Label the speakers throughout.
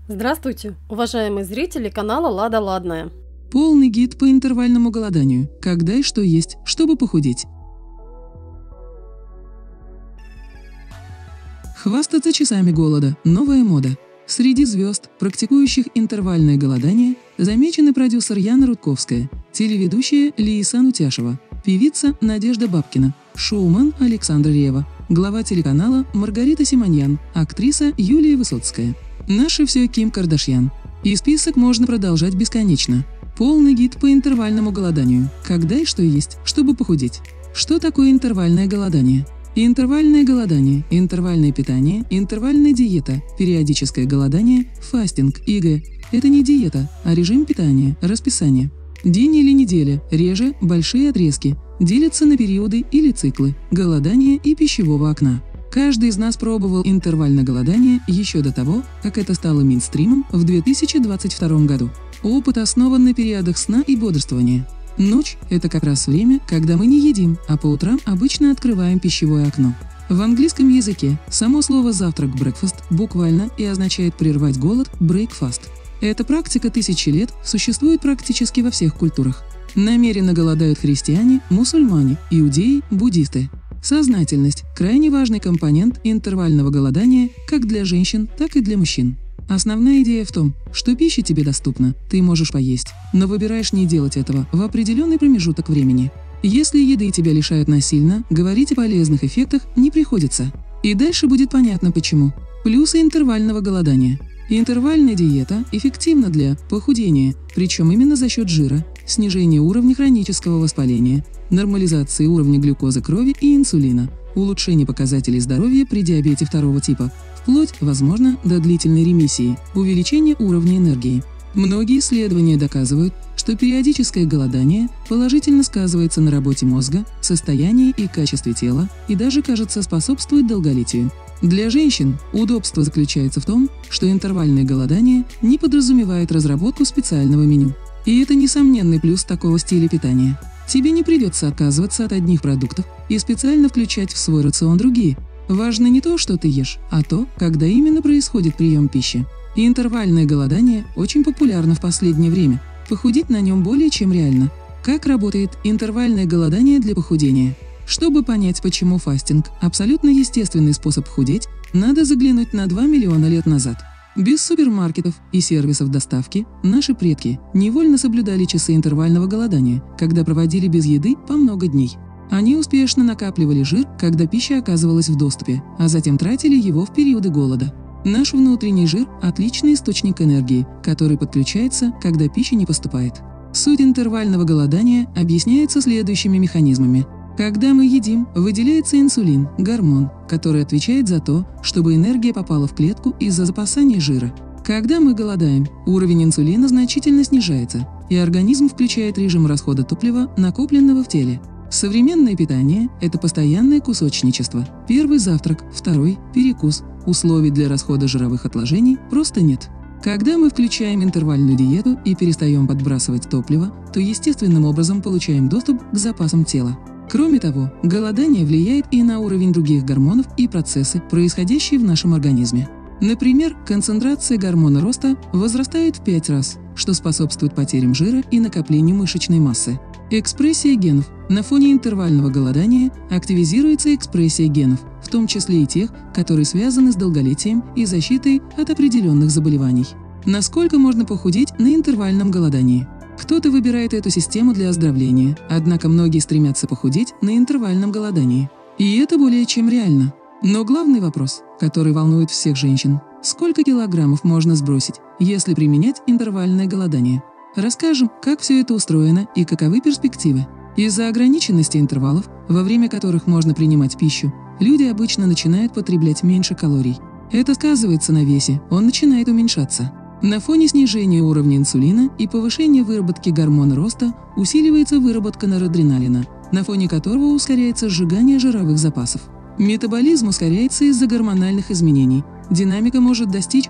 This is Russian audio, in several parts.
Speaker 1: Здравствуйте, уважаемые зрители канала Лада Ладная.
Speaker 2: Полный гид по интервальному голоданию. Когда и что есть, чтобы похудеть. Хвастаться часами голода – новая мода. Среди звезд, практикующих интервальное голодание, замечены продюсер Яна Рудковская, телеведущая Лейсан Утяшева, певица Надежда Бабкина, шоумен Александр Рева, глава телеканала Маргарита Симоньян, актриса Юлия Высоцкая. Наше все Ким Кардашьян. И список можно продолжать бесконечно. Полный гид по интервальному голоданию. Когда и что есть, чтобы похудеть. Что такое интервальное голодание? Интервальное голодание, интервальное питание, интервальная диета, периодическое голодание, фастинг, ИГ – это не диета, а режим питания, расписание. День или неделя, реже, большие отрезки, делятся на периоды или циклы, голодания и пищевого окна. Каждый из нас пробовал интервальное голодание еще до того, как это стало мейнстримом в 2022 году. Опыт основан на периодах сна и бодрствования. Ночь – это как раз время, когда мы не едим, а по утрам обычно открываем пищевое окно. В английском языке само слово «завтрак» breakfast буквально и означает прервать голод breakfast. Эта практика тысячи лет существует практически во всех культурах. Намеренно голодают христиане, мусульмане, иудеи, буддисты. Сознательность – крайне важный компонент интервального голодания как для женщин, так и для мужчин. Основная идея в том, что пища тебе доступна, ты можешь поесть, но выбираешь не делать этого в определенный промежуток времени. Если еды тебя лишают насильно, говорить о полезных эффектах не приходится. И дальше будет понятно почему. Плюсы интервального голодания. Интервальная диета эффективна для похудения, причем именно за счет жира, снижения уровня хронического воспаления, нормализации уровня глюкозы крови и инсулина, улучшения показателей здоровья при диабете второго типа, вплоть, возможно, до длительной ремиссии, увеличения уровня энергии. Многие исследования доказывают, что периодическое голодание положительно сказывается на работе мозга, состоянии и качестве тела и даже, кажется, способствует долголетию. Для женщин удобство заключается в том, что интервальное голодание не подразумевает разработку специального меню. И это несомненный плюс такого стиля питания. Тебе не придется отказываться от одних продуктов и специально включать в свой рацион другие. Важно не то, что ты ешь, а то, когда именно происходит прием пищи. И интервальное голодание очень популярно в последнее время. Похудеть на нем более чем реально. Как работает интервальное голодание для похудения? Чтобы понять, почему фастинг – абсолютно естественный способ худеть, надо заглянуть на 2 миллиона лет назад. Без супермаркетов и сервисов доставки наши предки невольно соблюдали часы интервального голодания, когда проводили без еды по много дней. Они успешно накапливали жир, когда пища оказывалась в доступе, а затем тратили его в периоды голода. Наш внутренний жир – отличный источник энергии, который подключается, когда пища не поступает. Суть интервального голодания объясняется следующими механизмами. Когда мы едим, выделяется инсулин, гормон, который отвечает за то, чтобы энергия попала в клетку из-за запасания жира. Когда мы голодаем, уровень инсулина значительно снижается, и организм включает режим расхода топлива, накопленного в теле. Современное питание – это постоянное кусочничество. Первый завтрак, второй – перекус. Условий для расхода жировых отложений просто нет. Когда мы включаем интервальную диету и перестаем подбрасывать топливо, то естественным образом получаем доступ к запасам тела. Кроме того, голодание влияет и на уровень других гормонов и процессы, происходящие в нашем организме. Например, концентрация гормона роста возрастает в 5 раз, что способствует потерям жира и накоплению мышечной массы. Экспрессия генов. На фоне интервального голодания активизируется экспрессия генов, в том числе и тех, которые связаны с долголетием и защитой от определенных заболеваний. Насколько можно похудеть на интервальном голодании? Кто-то выбирает эту систему для оздоровления, однако многие стремятся похудеть на интервальном голодании. И это более чем реально. Но главный вопрос, который волнует всех женщин – сколько килограммов можно сбросить, если применять интервальное голодание? Расскажем, как все это устроено и каковы перспективы. Из-за ограниченности интервалов, во время которых можно принимать пищу, люди обычно начинают потреблять меньше калорий. Это сказывается на весе, он начинает уменьшаться. На фоне снижения уровня инсулина и повышения выработки гормона роста усиливается выработка норадреналина, на фоне которого ускоряется сжигание жировых запасов. Метаболизм ускоряется из-за гормональных изменений. Динамика может достичь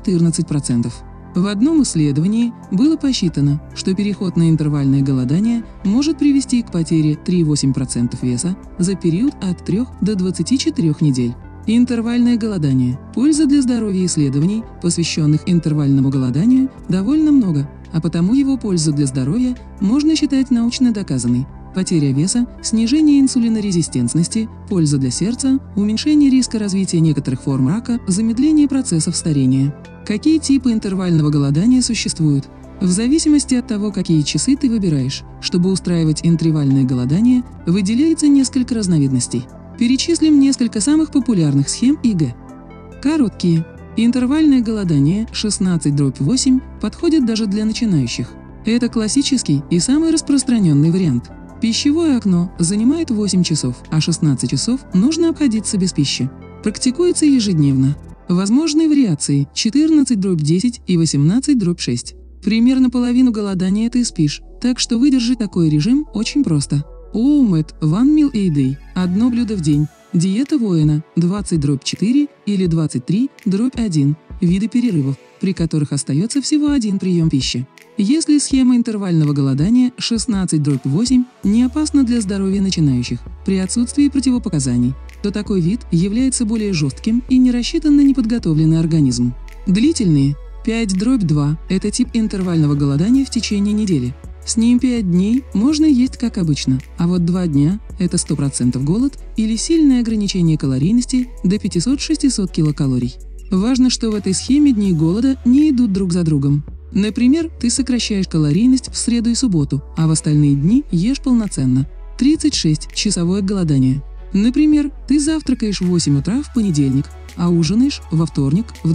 Speaker 2: 3–14%. В одном исследовании было посчитано, что переход на интервальное голодание может привести к потере 3–8% веса за период от 3 до 24 недель. Интервальное голодание. Польза для здоровья. Исследований, посвященных интервальному голоданию, довольно много, а потому его пользу для здоровья можно считать научно доказанной. Потеря веса, снижение инсулинорезистентности, польза для сердца, уменьшение риска развития некоторых форм рака, замедление процессов старения. Какие типы интервального голодания существуют? В зависимости от того, какие часы ты выбираешь, чтобы устраивать интервальное голодание, выделяется несколько разновидностей. Перечислим несколько самых популярных схем ИГ. Короткие. Интервальное голодание 16/8 подходит даже для начинающих. Это классический и самый распространенный вариант. Пищевое окно занимает 8 часов, а 16 часов нужно обходиться без пищи. Практикуется ежедневно. Возможные вариации 14/10 и 18/6. Примерно половину голодания ты спишь, так что выдержать такой режим очень просто. OMAD One Meal a Day – одно блюдо в день. Диета воина 20/4 или 23/1 – виды перерывов, при которых остается всего один прием пищи. Если схема интервального голодания 16/8 не опасна для здоровья начинающих при отсутствии противопоказаний, то такой вид является более жестким и не рассчитан на неподготовленный организм. Длительные 5/2 – это тип интервального голодания в течение недели. С ним 5 дней можно есть как обычно, а вот 2 дня – это 100% голод или сильное ограничение калорийности до 500-600 килокалорий. Важно, что в этой схеме дни голода не идут друг за другом. Например, ты сокращаешь калорийность в среду и субботу, а в остальные дни ешь полноценно. 36-часовое голодание. Например, ты завтракаешь в 8 утра в понедельник, а ужинаешь во вторник в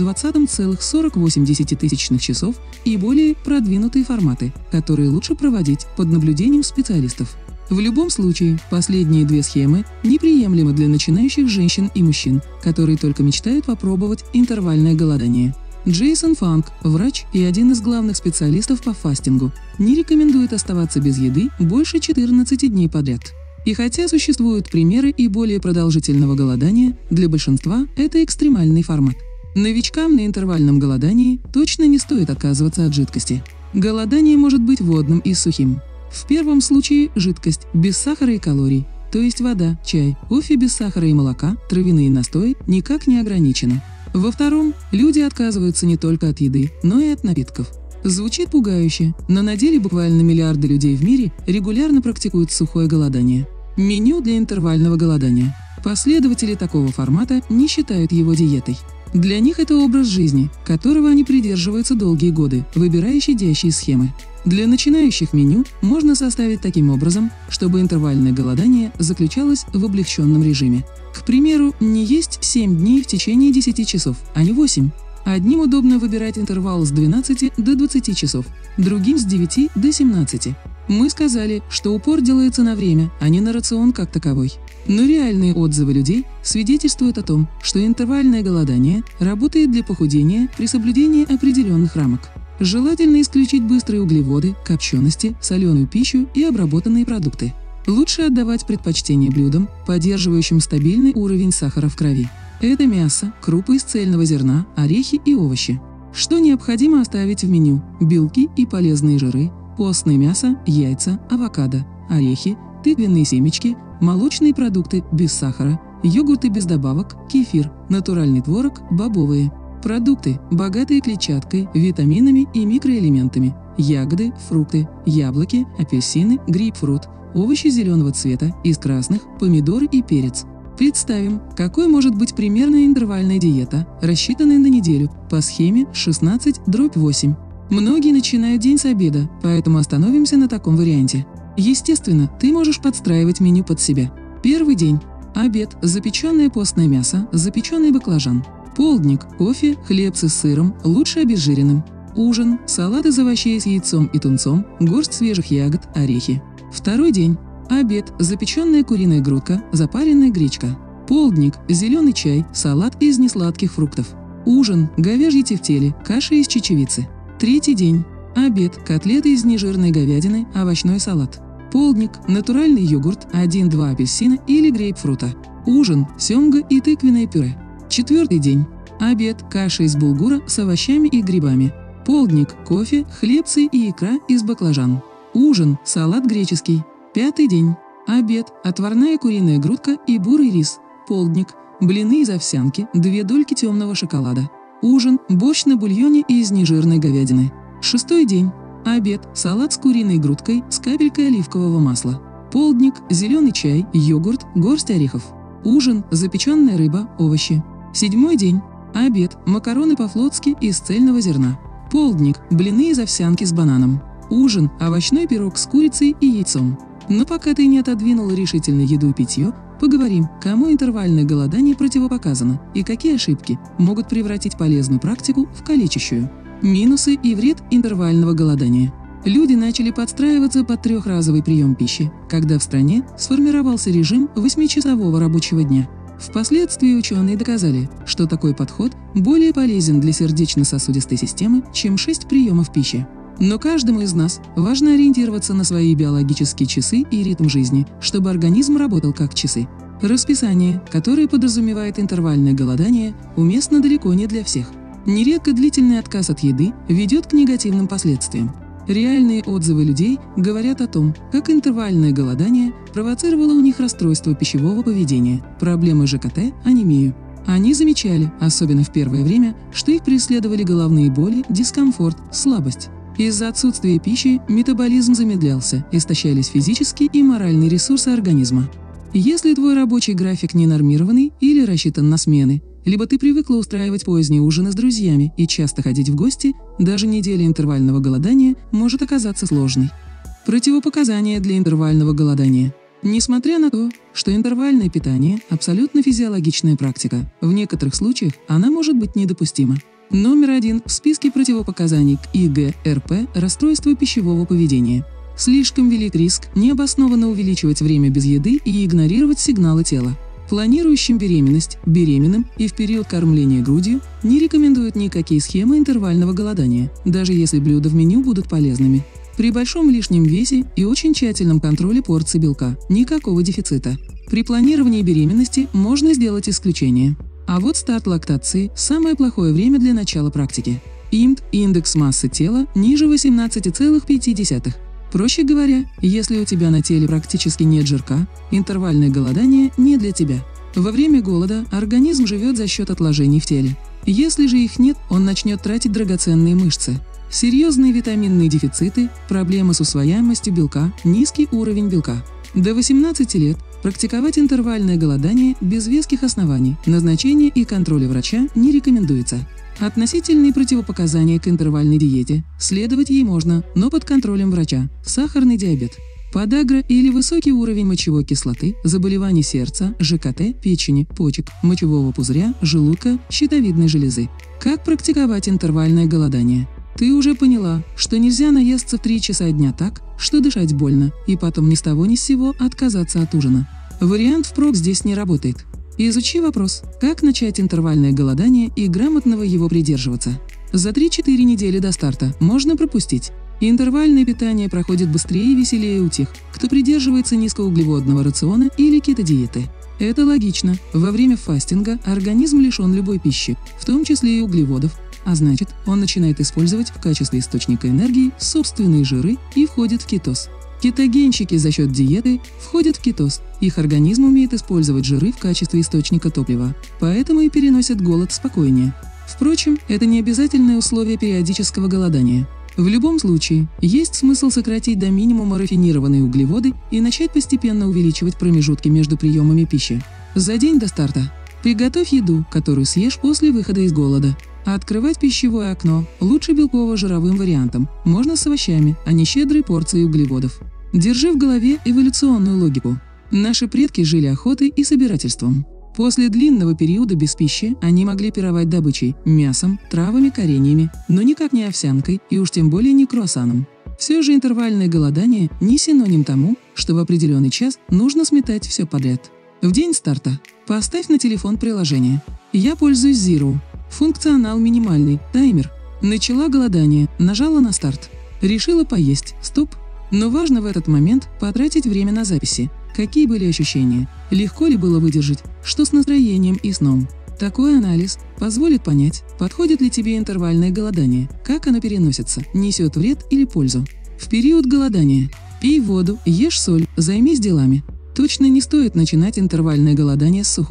Speaker 2: 20,48 часов и более продвинутые форматы, которые лучше проводить под наблюдением специалистов. В любом случае, последние две схемы неприемлемы для начинающих женщин и мужчин, которые только мечтают попробовать интервальное голодание. Джейсон Фанк, врач и один из главных специалистов по фастингу, не рекомендует оставаться без еды больше 14 дней подряд. И хотя существуют примеры и более продолжительного голодания, для большинства это экстремальный формат. Новичкам на интервальном голодании точно не стоит отказываться от жидкости. Голодание может быть водным и сухим. В первом случае жидкость без сахара и калорий, то есть вода, чай, кофе без сахара и молока, травяные настои, никак не ограничено. Во втором, люди отказываются не только от еды, но и от напитков. Звучит пугающе, но на деле буквально миллиарды людей в мире регулярно практикуют сухое голодание. Меню для интервального голодания. Последователи такого формата не считают его диетой. Для них это образ жизни, которого они придерживаются долгие годы, выбирая щадящие схемы. Для начинающих меню можно составить таким образом, чтобы интервальное голодание заключалось в облегченном режиме. К примеру, не есть 7 дней в течение 10 часов, а не 8. Одним удобно выбирать интервал с 12 до 20 часов, другим с 9 до 17. Мы сказали, что упор делается на время, а не на рацион как таковой. Но реальные отзывы людей свидетельствуют о том, что интервальное голодание работает для похудения при соблюдении определенных рамок. Желательно исключить быстрые углеводы, копчености, соленую пищу и обработанные продукты. Лучше отдавать предпочтение блюдам, поддерживающим стабильный уровень сахара в крови. Это мясо, крупы из цельного зерна, орехи и овощи. Что необходимо оставить в меню? Белки и полезные жиры, постное мясо, яйца, авокадо, орехи, тыквенные семечки, молочные продукты без сахара, йогурты без добавок, кефир, натуральный творог, бобовые. Продукты, богатые клетчаткой, витаминами и микроэлементами, ягоды, фрукты, яблоки, апельсины, грейпфрут, овощи зеленого цвета, из красных, помидоры и перец. Представим, какой может быть примерная интервальная диета, рассчитанная на неделю, по схеме 16/8. Многие начинают день с обеда, поэтому остановимся на таком варианте. Естественно, ты можешь подстраивать меню под себя. Первый день. Обед – запеченное постное мясо, запеченный баклажан. Полдник – кофе, хлебцы с сыром, лучше обезжиренным. Ужин – салат из овощей с яйцом и тунцом, горсть свежих ягод, орехи. Второй день. Обед – запеченная куриная грудка, запаренная гречка. Полдник – зеленый чай, салат из несладких фруктов. Ужин – говяжьи тефтели, каша из чечевицы. Третий день. Обед – котлеты из нежирной говядины, овощной салат. Полдник – натуральный йогурт, 1-2 апельсина или грейпфрута. Ужин – семга и тыквенное пюре. Четвертый день. Обед – каша из булгура с овощами и грибами. Полдник – кофе, хлебцы и икра из баклажан. Ужин – салат греческий. Пятый день. Обед – отварная куриная грудка и бурый рис. Полдник блины из овсянки, 2 дольки темного шоколада. Ужин – борщ на бульоне из нежирной говядины. 6-й день. Обед – салат с куриной грудкой с капелькой оливкового масла. Полдник – зеленый чай, йогурт, горсть орехов. Ужин – запеченная рыба, овощи. 7-й день. Обед – макароны по-флотски из цельного зерна. Полдник – блины из овсянки с бананом. Ужин – овощной пирог с курицей и яйцом. Но пока ты не отодвинула решительно еду и питье, поговорим, кому интервальное голодание противопоказано и какие ошибки могут превратить полезную практику в калечащую. Минусы и вред интервального голодания. Люди начали подстраиваться под трехразовый прием пищи, когда в стране сформировался режим 8-часового рабочего дня. Впоследствии ученые доказали, что такой подход более полезен для сердечно-сосудистой системы, чем 6 приемов пищи. Но каждому из нас важно ориентироваться на свои биологические часы и ритм жизни, чтобы организм работал как часы. Расписание, которое подразумевает интервальное голодание, уместно далеко не для всех. Нередко длительный отказ от еды ведет к негативным последствиям. Реальные отзывы людей говорят о том, как интервальное голодание провоцировало у них расстройство пищевого поведения, проблемы ЖКТ, анемию. Они замечали, особенно в первое время, что их преследовали головные боли, дискомфорт, слабость. Из-за отсутствия пищи метаболизм замедлялся, истощались физические и моральные ресурсы организма. Если твой рабочий график ненормированный или рассчитан на смены, либо ты привыкла устраивать поздние ужины с друзьями и часто ходить в гости, даже неделя интервального голодания может оказаться сложной. Противопоказания для интервального голодания. Несмотря на то, что интервальное питание – абсолютно физиологичная практика, в некоторых случаях она может быть недопустима. Номер 1 в списке противопоказаний к ИГРП – расстройство пищевого поведения. Слишком велик риск необоснованно увеличивать время без еды и игнорировать сигналы тела. Планирующим беременность, беременным и в период кормления грудью не рекомендуют никакие схемы интервального голодания, даже если блюда в меню будут полезными. При большом лишнем весе и очень тщательном контроле порций белка никакого дефицита. При планировании беременности можно сделать исключение. А вот старт лактации – самое плохое время для начала практики. ИМТ – индекс массы тела ниже 18,5. Проще говоря, если у тебя на теле практически нет жирка, интервальное голодание не для тебя. Во время голода организм живет за счет отложений в теле. Если же их нет, он начнет тратить драгоценные мышцы. Серьезные витаминные дефициты, проблемы с усвояемостью белка, низкий уровень белка. До 18 лет практиковать интервальное голодание без веских оснований, назначения и контроля врача не рекомендуется. Относительные противопоказания к интервальной диете. Следовать ей можно, но под контролем врача. Сахарный диабет, подагра или высокий уровень мочевой кислоты, заболевания сердца, ЖКТ, печени, почек, мочевого пузыря, желудка, щитовидной железы. Как практиковать интервальное голодание? Ты уже поняла, что нельзя наесться в 3 часа дня так, что дышать больно, и потом ни с того ни с сего отказаться от ужина. Вариант впрок здесь не работает. Изучи вопрос, как начать интервальное голодание и грамотно его придерживаться. За 3-4 недели до старта можно пропустить. Интервальное питание проходит быстрее и веселее у тех, кто придерживается низкоуглеводного рациона или кето-диеты. Это логично. Во время фастинга организм лишен любой пищи, в том числе и углеводов, а значит, он начинает использовать в качестве источника энергии собственные жиры и входит в кетоз. Кетогенщики за счет диеты входят в кетоз. Их организм умеет использовать жиры в качестве источника топлива, поэтому и переносят голод спокойнее. Впрочем, это не обязательное условие периодического голодания. В любом случае, есть смысл сократить до минимума рафинированные углеводы и начать постепенно увеличивать промежутки между приемами пищи. За день до старта приготовь еду, которую съешь после выхода из голода. А открывать пищевое окно лучше белково-жировым вариантом, можно с овощами, а не щедрой порцией углеводов. Держи в голове эволюционную логику. Наши предки жили охотой и собирательством. После длинного периода без пищи они могли пировать добычей, мясом, травами, кореньями, но никак не овсянкой и уж тем более не круассаном. Все же интервальное голодание не синоним тому, что в определенный час нужно сметать все подряд. В день старта поставь на телефон приложение. Я пользуюсь Zero. Функционал минимальный, таймер. Начала голодание, нажала на старт. Решила поесть, стоп. Но важно в этот момент потратить время на записи. Какие были ощущения? Легко ли было выдержать? Что с настроением и сном? Такой анализ позволит понять, подходит ли тебе интервальное голодание, как оно переносится, несет вред или пользу. В период голодания пей воду, ешь соль, займись делами. Точно не стоит начинать интервальное голодание с сухого.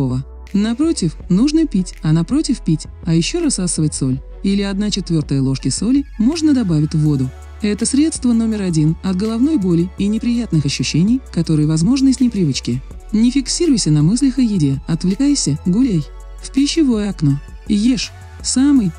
Speaker 2: Напротив, нужно пить, а напротив пить, а еще рассасывать соль. Или 1/4 ложки соли можно добавить в воду. Это средство номер 1 от головной боли и неприятных ощущений, которые возможны с непривычки. Не фиксируйся на мыслях о еде, отвлекайся, гуляй. В пищевое окно. Ешь. Самый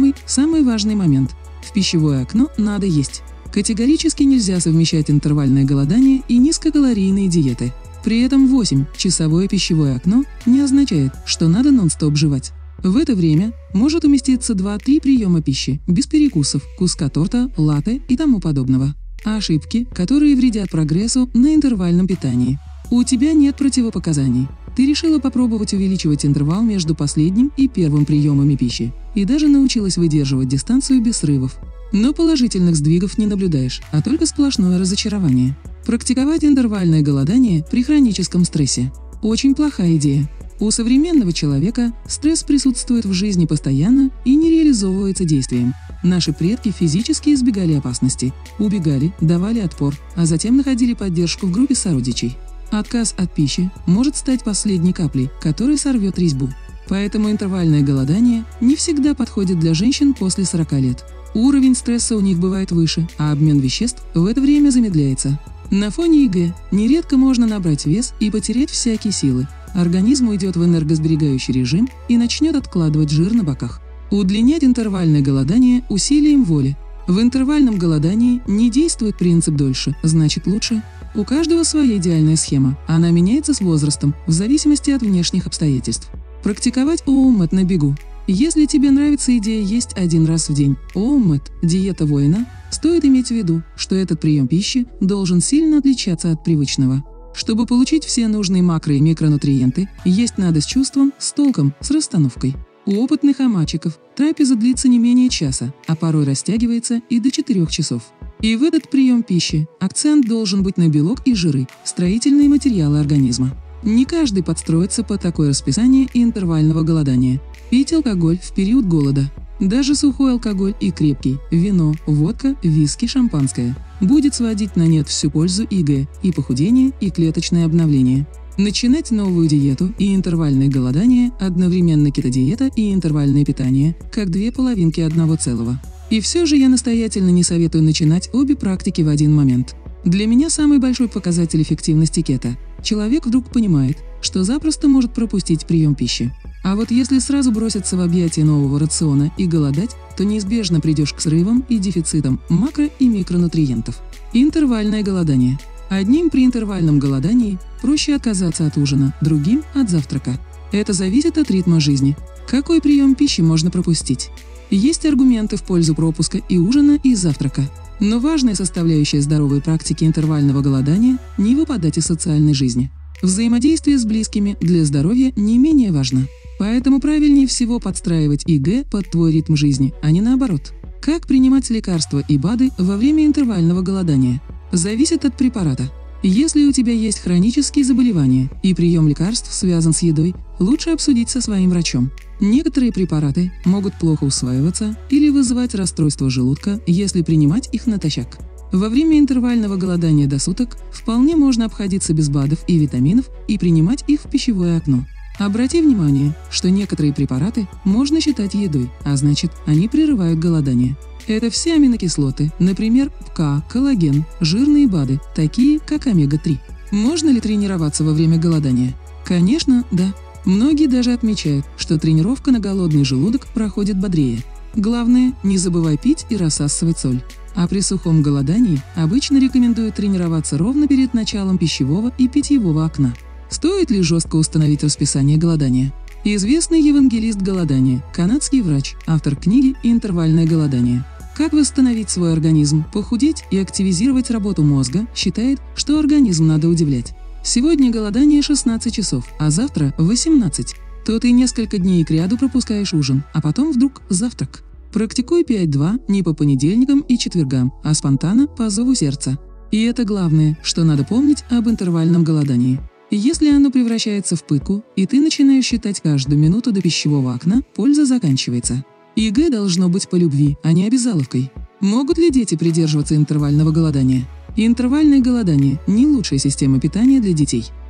Speaker 2: важный момент. В пищевое окно надо есть. Категорически нельзя совмещать интервальное голодание и низкокалорийные диеты. При этом 8-часовое пищевое окно не означает, что надо нон-стоп жевать. В это время может уместиться 2-3 приема пищи, без перекусов, куска торта, латте и тому подобного. Ошибки, которые вредят прогрессу на интервальном питании. У тебя нет противопоказаний. Ты решила попробовать увеличивать интервал между последним и первым приемами пищи и даже научилась выдерживать дистанцию без срывов. Но положительных сдвигов не наблюдаешь, а только сплошное разочарование. Практиковать интервальное голодание при хроническом стрессе – очень плохая идея. У современного человека стресс присутствует в жизни постоянно и не реализовывается действием. Наши предки физически избегали опасности, убегали, давали отпор, а затем находили поддержку в группе сородичей. Отказ от пищи может стать последней каплей, которая сорвет резьбу. Поэтому интервальное голодание не всегда подходит для женщин после 40 лет. Уровень стресса у них бывает выше, а обмен веществ в это время замедляется. На фоне ЕГЭ нередко можно набрать вес и потерять всякие силы. Организм уйдет в энергосберегающий режим и начнет откладывать жир на боках. Удлинять интервальное голодание усилием воли. В интервальном голодании не действует принцип «дольше, значит лучше». У каждого своя идеальная схема, она меняется с возрастом, в зависимости от внешних обстоятельств. Практиковать ООМЭТ на бегу. Если тебе нравится идея есть 1 раз в день, ООМЭТ – диета воина, стоит иметь в виду, что этот прием пищи должен сильно отличаться от привычного. Чтобы получить все нужные макро- и микронутриенты, есть надо с чувством, с толком, с расстановкой. У опытных амачиков трапеза длится не менее часа, а порой растягивается и до 4 часов. И в этот прием пищи акцент должен быть на белок и жиры, строительные материалы организма. Не каждый подстроится под такое расписание интервального голодания. Пить алкоголь в период голода. Даже сухой алкоголь и крепкий – вино, водка, виски, шампанское – будет сводить на нет всю пользу ИГ, и похудение, и клеточное обновление. Начинать новую диету и интервальное голодание, одновременно кетодиета и интервальное питание, как 2 половинки одного целого. И все же я настоятельно не советую начинать обе практики в один момент. Для меня самый большой показатель эффективности кето – человек вдруг понимает, что запросто может пропустить прием пищи. А вот если сразу броситься в объятия нового рациона и голодать, то неизбежно придешь к срывам и дефицитам макро- и микронутриентов. Интервальное голодание. Одним при интервальном голодании проще отказаться от ужина, другим – от завтрака. Это зависит от ритма жизни. Какой прием пищи можно пропустить? Есть аргументы в пользу пропуска и ужина, и завтрака. Но важная составляющая здоровой практики интервального голодания – не выпадать из социальной жизни. Взаимодействие с близкими для здоровья не менее важно. Поэтому правильнее всего подстраивать ИГ под твой ритм жизни, а не наоборот. Как принимать лекарства и БАДы во время интервального голодания? Зависит от препарата. Если у тебя есть хронические заболевания и прием лекарств связан с едой, лучше обсудить со своим врачом. Некоторые препараты могут плохо усваиваться или вызывать расстройство желудка, если принимать их натощак. Во время интервального голодания до суток вполне можно обходиться без БАДов и витаминов и принимать их в пищевое окно. Обрати внимание, что некоторые препараты можно считать едой, а значит, они прерывают голодание. Это все аминокислоты, например, ПК, коллаген, жирные БАДы, такие как омега-3. Можно ли тренироваться во время голодания? Конечно, да. Многие даже отмечают, что тренировка на голодный желудок проходит бодрее. Главное, не забывай пить и рассасывать соль. А при сухом голодании обычно рекомендуют тренироваться ровно перед началом пищевого и питьевого окна. Стоит ли жестко установить расписание голодания? Известный евангелист голодания, канадский врач, автор книги «Интервальное голодание. Как восстановить свой организм, похудеть и активизировать работу мозга», считает, что организм надо удивлять. Сегодня голодание 16 часов, а завтра 18. То ты несколько дней кряду пропускаешь ужин, а потом вдруг завтрак. Практикуй 5-2 не по понедельникам и четвергам, а спонтанно по зову сердца. И это главное, что надо помнить об интервальном голодании. Если оно превращается в пытку, и ты начинаешь считать каждую минуту до пищевого окна, польза заканчивается. ЕГЭ должно быть по любви, а не обязаловкой. Могут ли дети придерживаться интервального голодания? Интервальное голодание – не лучшая система питания для детей.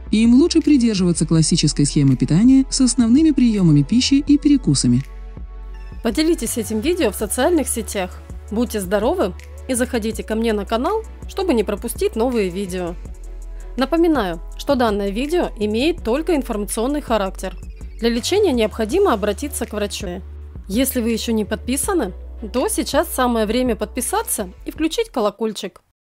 Speaker 2: и им лучше придерживаться классической схемы питания с основными приемами пищи и перекусами.
Speaker 1: Поделитесь этим видео в социальных сетях. Будьте здоровы и заходите ко мне на канал, чтобы не пропустить новые видео. Напоминаю, что данное видео имеет только информационный характер. Для лечения необходимо обратиться к врачу. Если вы еще не подписаны, то сейчас самое время подписаться и включить колокольчик.